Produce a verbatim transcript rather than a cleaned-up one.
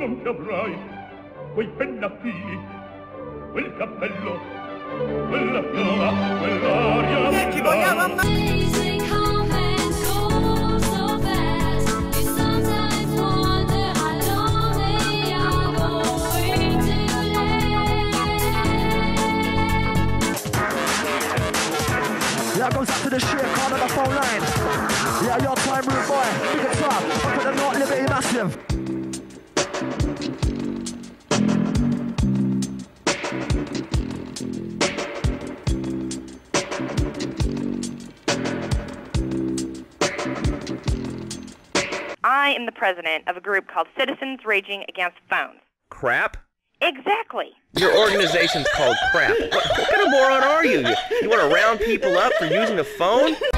non ti avrai quei pennacchini, quel cappello, quella piova, quell'aria che ci vogliamo ammazzare. Yeah, goes up to the shit card on the phone line. Yeah, your time, rude boy. Big it up. Up to the North Liberty Massive. I am the president of a group called Citizens Raging Against Phones. Crap? Exactly. Your organization's called crap. What, what kind of moron are you? You, you want to round people up for using a phone?